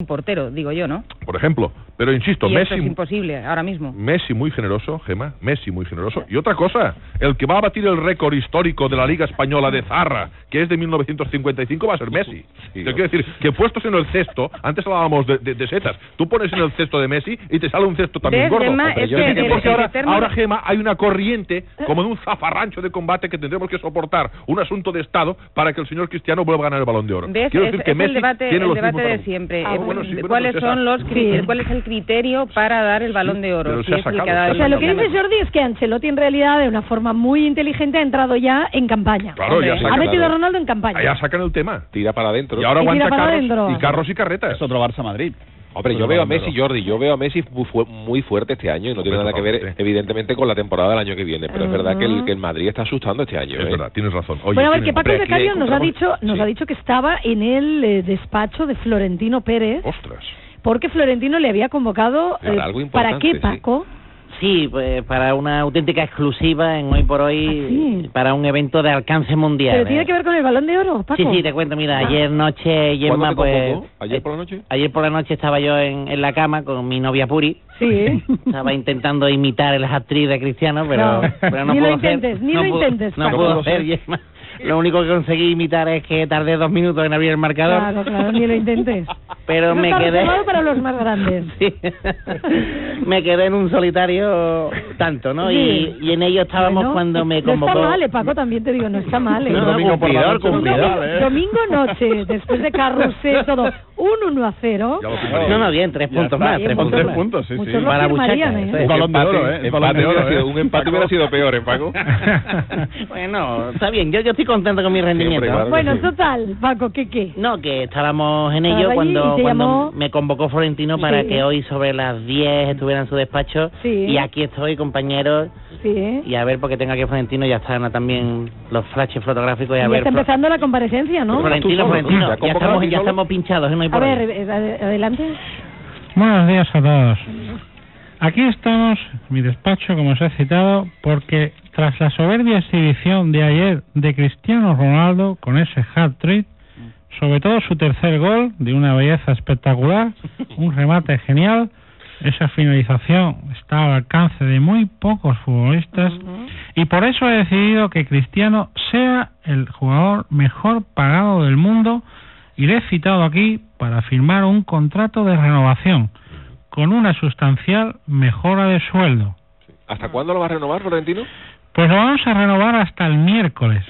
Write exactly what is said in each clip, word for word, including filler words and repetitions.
un portero, digo yo, ¿no? Por ejemplo, pero insisto, y Messi... Esto es imposible, ahora mismo. Messi muy generoso, Gemma, Messi muy generoso. Y otra cosa, el que va a batir el récord histórico de la Liga Española de Zarra, que es de mil novecientos cincuenta y cinco, va a ser Messi. Sí, Te quiero decir que puestos en el cesto, antes hablábamos de, de, de setas, tú pones en el cesto de Messi y te sale un cesto también ¿Ves, gordo. Gemma? Es que el, porque el ahora, eterno... ahora, Gemma, hay una corriente, como de un zafarrancho de combate que tendremos que soportar, un asunto de Estado, para que el señor Cristiano vuelva a ganar el Balón de Oro. ¿Ves? Quiero es, decir que es Messi el debate, tiene el los debate mismos de para... siempre. Ah, es, bueno, sí, bueno, ¿Cuáles pues son los sí. ¿Cuál es el criterio para dar el Balón de Oro? Pero Si se ha es el sacado, que ha dado O sea, el lo que Balón de dice Oro. Jordi es que Ancelotti en realidad de una forma muy inteligente ha entrado ya en campaña. Claro, Hombre, ya Ha sacan, metido a Ronaldo en campaña. ya sacan el tema. Tira para adentro. Y ahora Y tira aguanta para carros adentro. y carros y carretas. Es otro Barça-Madrid. Hombre, yo veo a Messi, Jordi, yo veo a Messi muy, fu muy fuerte este año y no tiene nada que ver, evidentemente, con la temporada del año que viene. Pero es verdad que el, que el Madrid está asustando este año. Es ¿eh? verdad, tienes razón. Oye, Bueno, a ver, tiene- que Paco hombre, Becario aquí nos ha encontramos- dicho nos sí. ha dicho que estaba en el eh, despacho de Florentino Pérez, Ostras. porque Florentino le había convocado... Para eh, algo ¿Para importante, qué, Paco? Sí, pues para una auténtica exclusiva en Hoy por Hoy, ¿Ah, sí? para un evento de alcance mundial. ¿Pero tiene ¿eh? que ver con el Balón de Oro, Paco? Sí, sí, te cuento, mira, Ah. ayer noche, ¿Cuándo Gemma, te pues... convocó? ¿Ayer por la noche? Ayer por la noche estaba yo en, en la cama con mi novia Puri. Sí. Estaba intentando imitar el hat-trick de Cristiano, pero No, pero no ni lo puedo hacer. intentes, ni no lo puedo- intentes, No Paco. puedo hacer, Gemma. Lo único que conseguí imitar es que tardé dos minutos en abrir el marcador. Claro, claro, ni lo intentes. Pero Eso me está quedé... reservado para los más grandes. Sí. Me quedé en un solitario tanto, ¿no? Sí. Y, y en ello estábamos Bueno, cuando me No convocó... está mal, eh, Paco, también te digo, no está mal, eh. No, no, Domingo por la cumplidor, noche, Un cumplidor. domingo, ¿eh? domingo noche, después de carrusel, todo, un uno a cero. Ya lo firmaría. No, no, bien, tres Ya puntos está, más, bien, tres con puntos tres más. puntos, sí, Muchos sí. lo Para firmarían, Buchaca, ¿eh? Un balón de empate, oro, ¿eh? El empate balón de hubiera oro, sido- ¿eh? un empate Paco. hubiera sido peor, ¿eh, Paco? Bueno, está bien, yo, yo estoy contento con mi rendimiento. claro. Bueno, sí. total, Paco, ¿qué qué? No, que estábamos en Estabas ello allí cuando, y te cuando llamó- me convocó Florentino para Sí. que hoy sobre las diez estuviera en su despacho. Sí. Y aquí estoy, compañeros, Sí. y a ver, porque tengo aquí a Florentino, ya están también los flashes fotográficos y a Ya ver... está Flo- empezando la comparecencia, ¿no? Florentino, ¿Tú solo? Florentino, ¿Te ha ya convocado estamos, a ti ya solo? estamos pinchados, ¿eh? No hay A por ver, ahí. eh, ade- adelante. Buenos días a todos. Aquí estamos, en mi despacho, como os he citado, porque tras la soberbia exhibición de ayer de Cristiano Ronaldo con ese hat-trick, sobre todo su tercer gol, de una belleza espectacular, un remate genial, esa finalización está al alcance de muy pocos futbolistas, y por eso he decidido que Cristiano sea el jugador mejor pagado del mundo, y le he citado aquí para firmar un contrato de renovación con una sustancial mejora de sueldo. ¿Hasta cuándo lo va a renovar, Florentino? Pues lo vamos a renovar hasta el miércoles,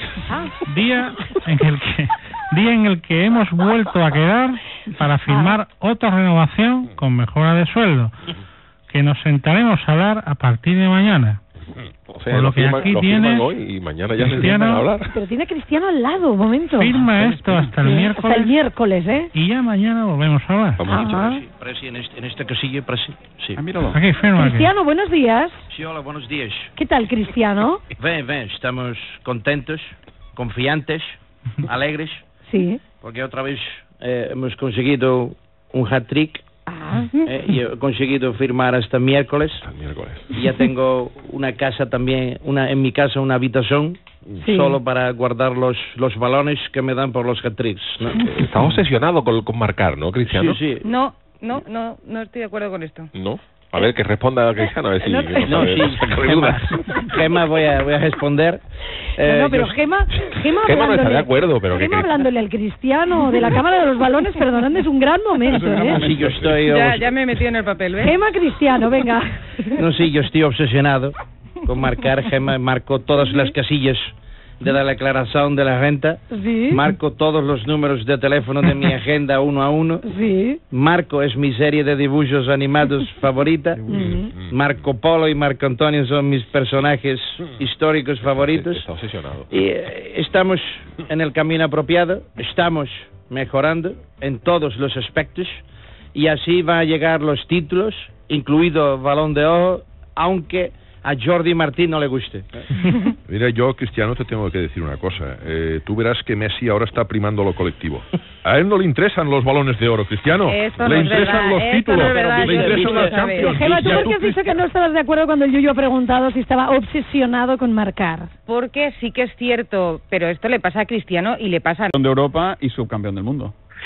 día en el que día en el que hemos vuelto a quedar para firmar otra renovación con mejora de sueldo, que nos sentaremos a hablar a partir de mañana. O sea, Por lo lo, que firman, aquí lo firman tienes, hoy y mañana ya se Cristiano, sientan a hablar. Pero tiene a Cristiano al lado, un momento. Firma esto hasta el Sí, miércoles Hasta el miércoles, ¿eh? y ya mañana volvemos a hablar. Vamos a Ajá. escuchar. Presi, en, este, en esta casilla, Presi. Sí. Ah, míralo. Aquí, firma aquí. Cristiano, buenos días. Sí, hola, buenos días. ¿Qué tal, Cristiano? Ven, ven, estamos contentos, confiantes, alegres, Sí. porque otra vez eh, hemos conseguido un hat-trick Ah. eh, y he conseguido firmar hasta miércoles. Hasta el miércoles. Y ya tengo una casa también, una en mi casa una habitación, Sí. solo para guardar los, los balones que me dan por los hat-tricks, ¿no? Estás obsesionado con, con marcar, ¿no, Cristiano? Sí, sí. No, no, no, no estoy de acuerdo con esto. ¿No? A ver, que responda Cristiano, a ver si... No, que No, sabe- sí, saca de Gemma, dudas. Gemma voy, a, voy a responder. Eh, No, no, pero yo- Gema, Gema, Gema no está de hablándole- acuerdo, pero que Gema Cris- hablándole al Cristiano de la Cámara de los Balones, perdonadme, es un gran momento, ¿eh? Sí, yo estoy... Ya, obs- ya me he metido en el papel, ¿ves? Gema Cristiano, venga. No, sí, yo estoy obsesionado con marcar. Gemma, marco todas las casillas de la declaración de la renta. Sí. Marco todos los números de teléfono de mi agenda uno a uno. Sí. Marco es mi serie de dibujos animados favorita. Marco Polo y Marco Antonio son mis personajes históricos favoritos. Está obsesionado. Y eh, estamos en el camino apropiado, estamos mejorando en todos los aspectos y así van a llegar los títulos, incluido Balón de Oro, aunque a Jordi Martín no le guste. Mira, yo, Cristiano, te tengo que decir una cosa. Eh, tú verás que Messi ahora está primando lo colectivo. A él no le interesan los balones de oro, Cristiano. Esto le no es interesan verdad, los esto títulos, no es verdad, le yo interesan lo las sé. Champions. Gema, ¿tú Y a por qué has dicho que no estabas de acuerdo cuando el Yuyu ha preguntado si estaba obsesionado con marcar? Porque sí que es cierto, pero esto le pasa a Cristiano y le pasa a... Campeón de Europa y subcampeón del mundo.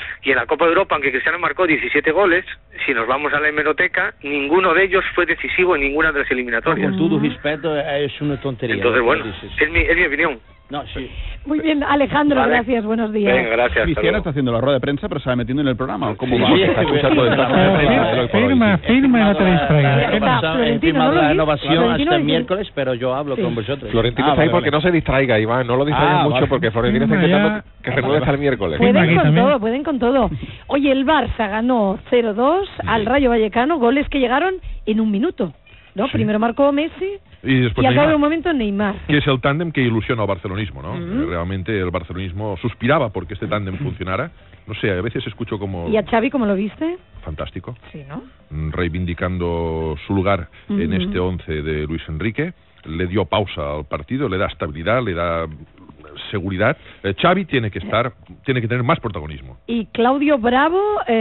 Y en la Copa de Europa, aunque Cristiano marcó diecisiete goles, si nos vamos a la hemeroteca, ninguno de ellos fue decisivo en ninguna de las eliminatorias. Con todo respeto, es una tontería. Entonces, bueno, es mi, es mi opinión. No, sí. Muy bien, Alejandro, Vale. gracias, buenos días. Venga, gracias. Cristiano está haciendo la rueda de prensa, pero se va metiendo en el programa. ¿O ¿Cómo Sí, va? sí, está escuchando de esta- Firma, firma y no te distraigas. Ahí está, He Florentino, firmado ¿no lo la vi? renovación Florentino hasta el dice- miércoles, pero yo hablo Sí. con vosotros. Florentino Ah, está ahí vale, porque vale. no se distraiga, Iván, no lo distraigas Ah, mucho vale. porque Florentino está Firma intentando ya. que renueve hasta el miércoles. Firma Pueden aquí con también. todo, pueden con todo. Oye, el Barça ganó cero dos al Rayo Vallecano, goles que llegaron en un minuto, ¿no? Sí. Primero marcó Messi Y después y al cabo Neymar, de un momento Neymar. que es el tándem que ilusiona al barcelonismo, ¿no? Ujú. Eh, Realmente el barcelonismo suspiraba porque este tándem funcionara. No sé, a veces escucho como ¿Y a Xavi cómo lo viste? fantástico, Sí, ¿no? mm, reivindicando su lugar en Ujú. este once de Luis Enrique. Le dio pausa al partido, le da estabilidad, le da seguridad. Eh, Xavi tiene que estar, tiene que tener más protagonismo. Y Claudio Bravo,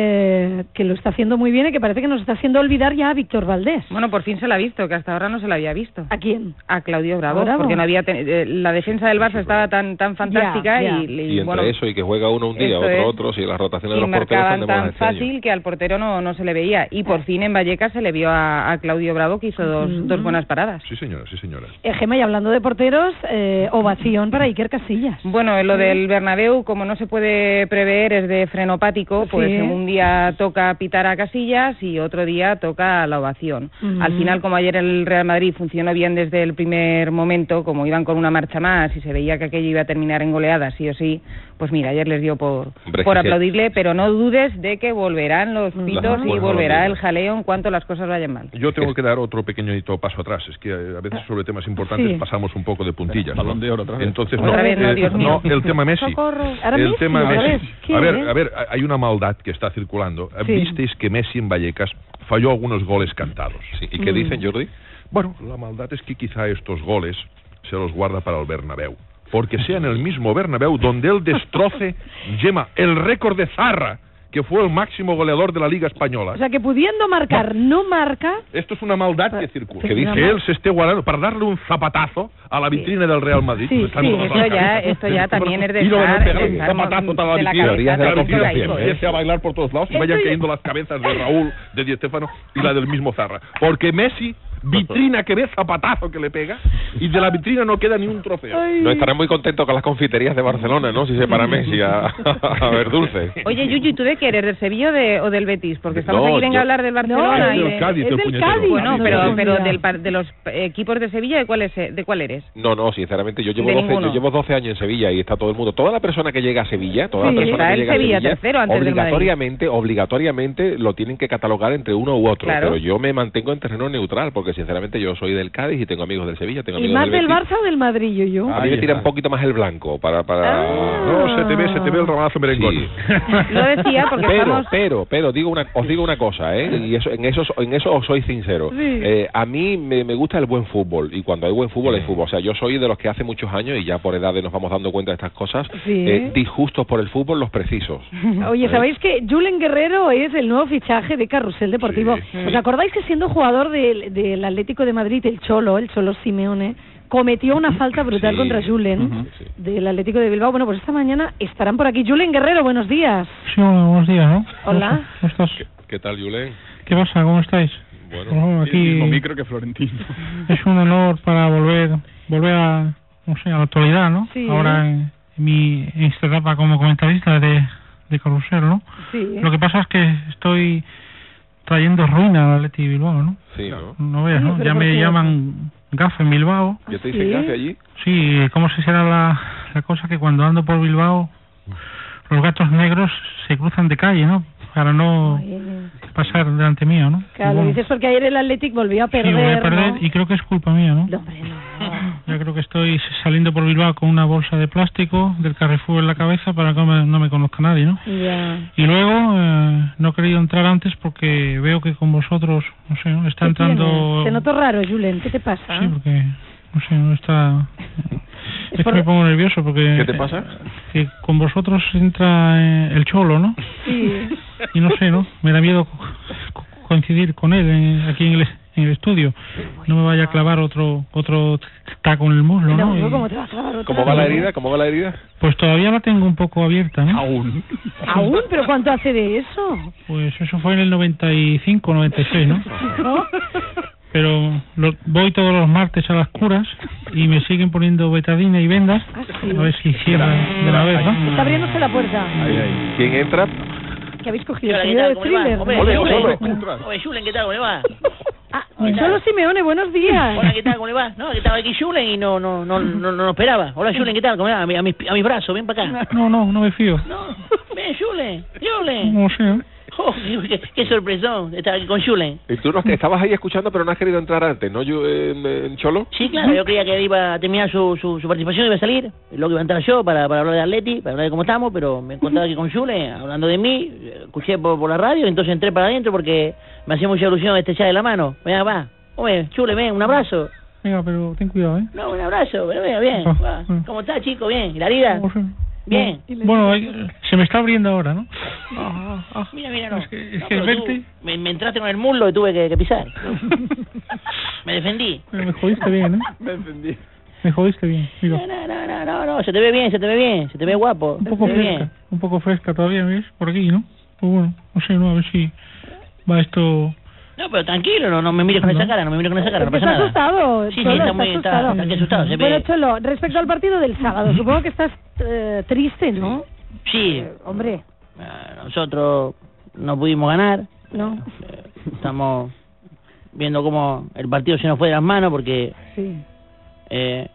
eh, que lo está haciendo muy bien y que parece que nos está haciendo olvidar ya a Víctor Valdés. Bueno, por fin se la ha visto, que hasta ahora no se la había visto. ¿A quién? A Claudio Bravo, ¿A Bravo? porque no había ten- eh, la defensa del Barça estaba tan tan fantástica Ya, ya. y, Y y, entre bueno, eso y que juega uno un día, eso otro es. otro, si las rotaciones de y los porteros están marcaban de moda tan este año. fácil que al portero no, no se le veía. Y por fin en Vallecas se le vio a, a Claudio Bravo que hizo dos, Ujú. dos buenas paradas. Sí, señora, sí, señora. Eh, Gemma, y hablando de porteros, eh, ovación para Iker Casillas. Bueno, lo del Bernabéu, como no se puede prever, es de frenopático, pues Sí. un día toca pitar a Casillas y otro día toca la ovación. Ujú. Al final, como ayer el Real Madrid funcionó bien desde el primer momento, como iban con una marcha más y se veía que aquello iba a terminar en goleada, sí o sí, pues mira, ayer les dio por, Hombre, por sí, sí. aplaudirle, pero no dudes de que volverán los pitos Las y cosas volverá van el jaleo en cuanto las cosas vayan mal. Yo tengo que dar otro pequeñito paso atrás. Es que eh, a veces sobre temas importantes Sí. pasamos un poco de puntillas. Balón ¿no? de oro otra vez. Entonces, Otra no, vez, no, eh, Dios mío. no, el tema Messi. Socorro. Ahora el Messi, tema otra Messi. vez. ¿Qué, A ver, eh? a ver, hay una maldad que está circulando. Sí. Visteis que Messi en Vallecas falló algunos goles cantados. Sí, ¿y qué Mm. dicen, Jordi? Bueno, la maldad es que quizá estos goles se los guarda para el Bernabéu. Porque sea en el mismo Bernabéu donde él destroce, Gemma, el récord de Zarra, que fue el máximo goleador de la Liga Española. O sea, que pudiendo marcar, no marca. Esto es una maldad que circula. ¿Qué dice? Que él se esté guardando para darle un zapatazo a la vitrina del Real Madrid. Sí, Están sí, todos Esto a la ya, cabeza. esto ya también es de Y luego estar, pegar de un estar zapatazo a la de la vitrina. cabeza, Teorías de la de la conspiración, cabeza, ¿eh? Empiece a bailar por todos lados y vayan Esto ya- cayendo las cabezas de Raúl, de Di Stéfano y la del mismo Zarra. Porque Messi, vitrina que ve, zapatazo que le pega, y de la vitrina no queda ni un trofeo. Ay. No estarán muy contentos con las confiterías de Barcelona, ¿no? Si se para Messi a, a ver dulce. Oye, Yuyu, ¿tú de qué eres? ¿Del Sevilla o, de, o del Betis? Porque estamos No, aquí, venga yo- a hablar del Barcelona es y del de... Cádiz, es el del puñetero. Cádiz. Bueno, No, pero, no, pero mira. del, par- de los equipos de Sevilla, ¿de cuál, es, ¿de cuál eres? No, no, sinceramente, yo llevo, De doce, ninguno. yo llevo doce años en Sevilla y está todo el mundo. Toda la persona que llega a Sevilla, toda Sí. la persona Está que el llega a Sevilla Sevilla, tercero antes del Madrid. obligatoriamente, obligatoriamente lo tienen que catalogar entre uno u otro. Claro. Pero yo me mantengo en terreno neutral, porque sinceramente yo soy del Cádiz y tengo amigos del Sevilla, tengo ¿Y amigos más del del Betis. Barça o del Madrid, Yuyu? A mí me tira un poquito más el blanco para... para... Ah. No, se te ve, se te ve el ramalazo merengón. Sí. Lo decía porque pero, estamos... pero, pero, digo una, os digo una cosa, ¿eh? Y eso, en eso, en eso os soy sincero. Sí. Eh, a mí me, me gusta el buen fútbol y cuando hay buen fútbol hay fútbol. O sea, yo soy de los que hace muchos años y ya por edades nos vamos dando cuenta de estas cosas, Sí. eh, disgustos por el fútbol los precisos. Oye, ¿sabéis que Julen Guerrero es el nuevo fichaje de Carrusel Deportivo? Sí. ¿Os acordáis que siendo jugador del, del Atlético de Madrid, el Cholo, el Cholo Simeone, cometió una falta brutal Sí. contra Julen Ujú. Sí. del Atlético de Bilbao? Bueno, pues esta mañana estarán por aquí. Julen Guerrero, buenos días. Sí, hola, buenos días, ¿no? Hola. ¿Cómo estás? ¿Qué, qué tal, Julen? ¿Qué pasa? ¿Cómo estáis? Bueno, Bueno, El mismo aquí micro que Florentino. es un honor para volver volver a, no sé, a la actualidad, ¿no? Sí. Ahora en, en mi en esta etapa como comentarista de, de Carrusel, ¿no? Sí. Lo que pasa es que estoy trayendo ruina al Atleti Bilbao, ¿no? Sí, ¿no? No veas, Sí, ¿no? pero Ya ¿por me qué? llaman gafe en Bilbao. ¿Ya te ¿Sí? dicen gafe allí? Sí, ¿cómo se será la, la cosa que cuando ando por Bilbao los gatos negros se cruzan de calle, ¿no? Para no Ay, pasar delante mío, ¿no? claro, Y bueno, dices porque ayer el Athletic volvió a sí, perder, voy a perder ¿no? y creo que es culpa mía, ¿no? No, hombre, no. Yo creo que estoy saliendo por Bilbao con una bolsa de plástico del Carrefour en la cabeza para que no me, no me conozca nadie, ¿no? Ya. Y luego eh, no he querido entrar antes porque veo que con vosotros, no sé, ¿no? está ¿Qué entrando... tienes? Te noto raro, Julen. ¿Qué te pasa? Sí, porque, no sé, no está... Es Es por- que me pongo nervioso porque... ¿Qué te pasa? Que con vosotros entra eh, el Cholo, ¿no? Sí. Y no sé, ¿no? Me da miedo co- co- coincidir con él eh, aquí en el, en el estudio. No me vaya a clavar otro otro taco en el muslo, ¿no? No, Y- ¿cómo te va a clavar otra? ¿Cómo va la herida? ¿Cómo va la herida? Pues todavía la tengo un poco abierta, ¿no? Aún. ¿Aún? ¿Pero cuánto hace de eso? Pues eso fue en el noventa y cinco, noventa y seis, ¿no? ¿No? Pero lo- voy todos los martes a las curas y me siguen poniendo betadina y vendas. Ah, sí. A ver si cierra de la vez, ¿no? Está abriéndose la puerta. Ahí, ahí. ¿Quién entra? ¿Qué habéis cogido? Hola, ¿El ¿qué sonido tal? de ¿Cómo le va? thriller? Hombre, Ole, Julen. ole. Oye, Julen, ¿qué tal? ¿Cómo le va? Ah, Hola. solo Simeone, buenos días. Hola, ¿qué tal? ¿Cómo le va? No, que estaba aquí Julen y no, no, no, no, no lo esperaba. Hola, Julen, ¿qué tal? ¿Cómo le va? A, mi- a mis, a mis brazos, ven para acá. No, no, no me fío. No, ven, Julen, Julen. No sé, ¿eh? Oh, qué, qué sorpresón estar aquí con Julen. Y tú no, que estabas ahí escuchando, pero no has querido entrar antes, ¿no? Yo, en, en Cholo. Sí, claro, yo creía que iba a terminar su, su, su participación, iba a salir, y luego iba a entrar yo para, para hablar de Atleti, para hablar de cómo estamos, pero me encontraba aquí con Julen, hablando de mí, escuché por, por la radio, entonces entré para adentro porque me hacía mucha ilusión estrechar de la mano. Venga, va, oye, Julen, ven, un abrazo. Venga, pero ten cuidado, ¿eh? No, un abrazo, pero venga, bien. Ah, va. ah. ¿Cómo está, chico? Bien. ¿Y la herida? No sé. Bien. Bueno, hay- se me está abriendo ahora, ¿no? Mira, mira, no. Es que, es No, que pero tú verte... me, me entraste con el muslo y tuve que, que pisar. Me defendí. Pero me jodiste bien, ¿eh? Me entendí. Me jodiste bien. Mira, No, no, no, no, no, no, se te ve bien, se te ve bien, se te ve guapo. un poco se te ve fresca. bien. Un poco fresca todavía, ¿ves? Por aquí, ¿no? Pues bueno, no sé, ¿no? A ver si va esto... No, pero tranquilo, no, no me mires con esa cara, no me mires con esa cara, no pasa Está nada. asustado. Sí, sí, Cholo, está muy, está, asustado. está aquí asustado, se Bueno, ve. Cholo, respecto al partido del sábado, supongo que estás eh, triste, ¿no? Sí, Eh, hombre, eh, nosotros no pudimos ganar, no. eh, estamos viendo cómo el partido se nos fue de las manos porque Sí, eh,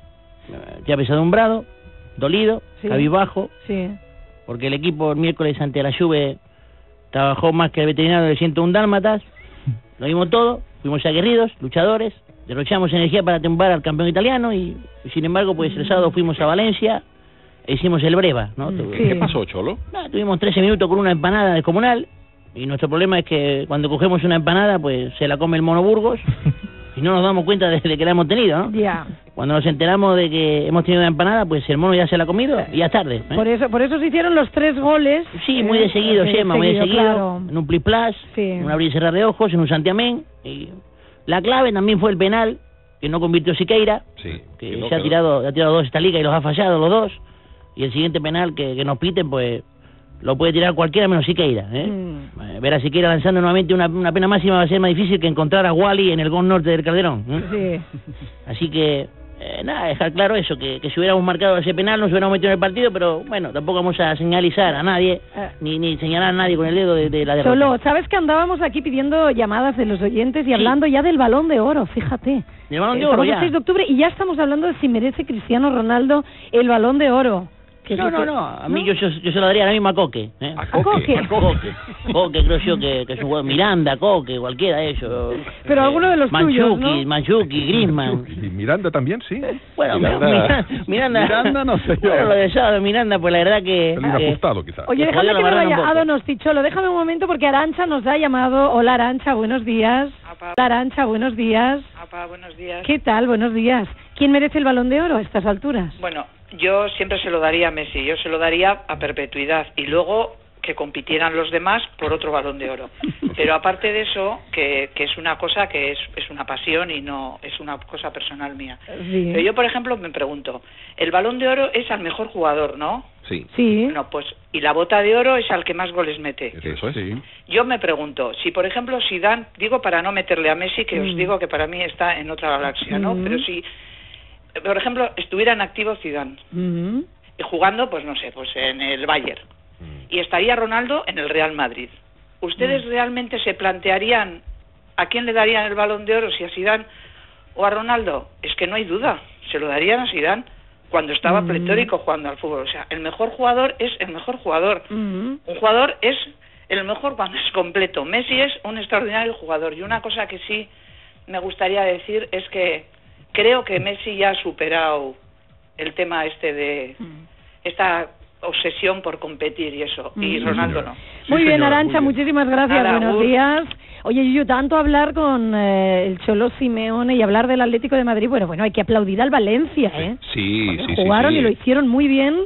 ya pesadumbrado, dolido, Sí. cabizbajo, sí. porque el equipo el miércoles ante la Juve trabajó más que el veterinario de ciento uno dálmatas, lo vimos todo, fuimos aguerridos, luchadores, derrochamos energía para tumbar al campeón italiano y, y sin embargo pues el sábado fuimos a Valencia e hicimos el breva, ¿no? Tu- Sí. ¿Qué pasó, Cholo? no, tuvimos trece minutos con una empanada descomunal y nuestro problema es que cuando cogemos una empanada pues se la come el mono Burgos y no nos damos cuenta de, de que la hemos tenido, ¿no? Ya. Cuando nos enteramos de que hemos tenido una empanada, pues el mono ya se la ha comido y ya es tarde. ¿eh? Por eso, por eso se hicieron los tres goles. Sí, muy de eh, seguido, de Gemma, muy de seguido. Claro. En un plis-plas, Sí. en un abrir y cerrar de ojos, en un santiamén. Y la clave también fue el penal, que no convirtió Siqueira, Sí. que que no, se ha que no. tirado, ha tirado dos esta liga y los ha fallado los dos. Y el siguiente penal que, que nos piten, pues lo puede tirar cualquiera menos Siqueira. ¿eh? Mm. Eh, Ver a Siqueira lanzando nuevamente una, una pena máxima va a ser más difícil que encontrar a Wally en el gol norte del Calderón. ¿eh? Sí. Así que, eh, nada, dejar claro eso, que, que si hubiéramos marcado ese penal nos hubiéramos metido en el partido, pero bueno, tampoco vamos a señalizar a nadie, Eh. ni, ni señalar a nadie con el dedo de, de la derrota. Solo, ¿sabes que andábamos aquí pidiendo llamadas de los oyentes y hablando ya del Balón de Oro? Fíjate. El Balón de Estamos Oro, el ya. seis de octubre y ya estamos hablando de si merece Cristiano Ronaldo el Balón de Oro. Que No, es lo no, que- no, a mí yo, yo, yo se lo daría ahora mismo a Coque. ¿eh? A ¿A Coque? Coque. Coque. Coque, creo yo que, que es un jugador. Miranda, Coque, cualquiera de ellos. Pero alguno de los tuyos, Manchuki, ¿no? Manchuki, Griezmann. Y Miranda también, sí. Bueno, Miranda. Miranda, Miranda, Miranda no sé yo. Bueno, lo de sábado, Miranda, pues la verdad que... El que- inajustado, quizás. Oye, Le déjame jodió que la me barrera vaya un a poco. Donosticholo. Déjame un momento porque Arancha nos ha llamado. Hola, Arancha, buenos días. Hola, Arancha, buenos días. Apa, buenos días. ¿Qué tal? Buenos días. ¿Quién merece el Balón de Oro a estas alturas? Bueno, yo siempre se lo daría a Messi, yo se lo daría a perpetuidad y luego que compitieran los demás por otro Balón de Oro. Pero aparte de eso, que, que es una cosa que es, es una pasión y no es una cosa personal mía. Sí. Pero yo, por ejemplo, me pregunto, el Balón de Oro es al mejor jugador, ¿no? Sí. Sí. Bueno, pues, y la bota de oro es al que más goles mete. Eso es. Sí. Yo me pregunto, si por ejemplo Zidane, digo para no meterle a Messi, que os Mm. digo que para mí está en otra galaxia, ¿no? Mm. Pero si, por ejemplo, estuviera en activo Zidane, Ujú. y jugando, pues no sé, pues en el Bayern, y estaría Ronaldo en el Real Madrid, ¿ustedes realmente se plantearían a quién le darían el Balón de Oro, si a Zidane o a Ronaldo? Es que no hay duda, se lo darían a Zidane cuando estaba Mm. pletórico jugando al fútbol. O sea, el mejor jugador es el mejor jugador. Ujú. Un jugador es el mejor cuando es completo. Messi es un extraordinario jugador. Y una cosa que sí me gustaría decir es que creo que Messi ya ha superado el tema este de esta obsesión por competir y eso. Y Mm. Ronaldo no. Muy Sí, bien, señora, Arancha, muy bien. muchísimas gracias. Nada, Buenos Gur. días. Oye, Yuyu, tanto hablar con eh, el Cholo Simeone y hablar del Atlético de Madrid, bueno, bueno, hay que aplaudir al Valencia, ¿eh? Sí, sí, sí. Jugaron sí. y lo hicieron muy bien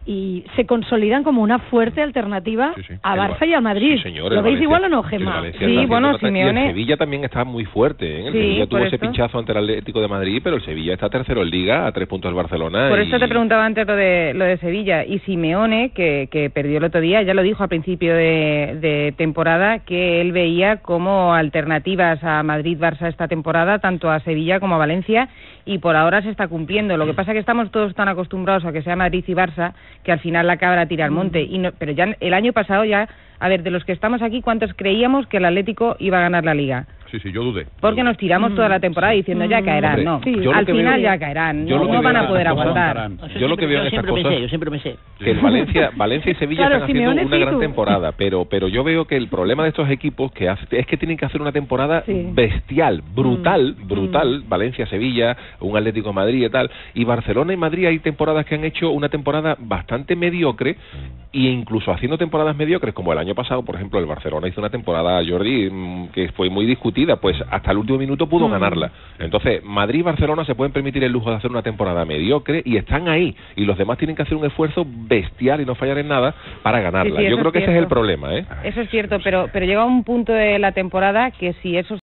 y se consolidan como una fuerte alternativa sí, sí. a Barça y al Madrid. Sí, señor, ¿Lo veis Valencia, igual o no, Gemma? Sí, bueno, Simeone... Y el Sevilla también está muy fuerte, ¿eh? El sí, Sevilla tuvo ese esto. pinchazo ante el Atlético de Madrid, pero el Sevilla está tercero en Liga, a tres puntos del Barcelona. Por y... esto te preguntaba antes lo de, lo de Sevilla. Y Simeone, que, que perdió el otro día, ya lo dijo al principio de, de temporada, que él veía como alternativas a Madrid-Barça esta temporada, tanto a Sevilla como a Valencia, y por ahora se está cumpliendo. Lo que pasa es que estamos todos tan acostumbrados a que sea Madrid y Barça, que al final la cabra tira al monte. Y no, pero ya el año pasado ya, a ver, de los que estamos aquí, ¿cuántos creíamos que el Atlético iba a ganar la Liga? Sí, sí, yo dudé. Porque nos tiramos toda la temporada diciendo ya caerán, Hombre, no. yo Al lo que final veo- ya caerán, yo no, lo que no van veo- a poder yo aguantar. Yo lo que veo en estas siempre cosas pensé, yo siempre pensé. que el Valencia, Valencia y Sevilla Claro, están haciendo Simeone una sí, gran tú. temporada, pero pero yo veo que el problema de estos equipos que hace, es que tienen que hacer una temporada Sí. bestial, brutal, Mm. brutal, Valencia, Sevilla, un Atlético de Madrid y tal, y Barcelona y Madrid hay temporadas que han hecho una temporada bastante mediocre e incluso haciendo temporadas mediocres como el año pasado, por ejemplo, el Barcelona hizo una temporada, Jordi, mm, que fue muy discutida, pues hasta el último minuto pudo Mm. ganarla. Entonces, Madrid y Barcelona se pueden permitir el lujo de hacer una temporada mediocre y están ahí, y los demás tienen que hacer un esfuerzo bestial y no fallar en nada para ganarla. Sí, sí, Yo eso creo es que ese es el cierto. problema, ¿eh? Eso es cierto, pero, pero llega un punto de la temporada que si esos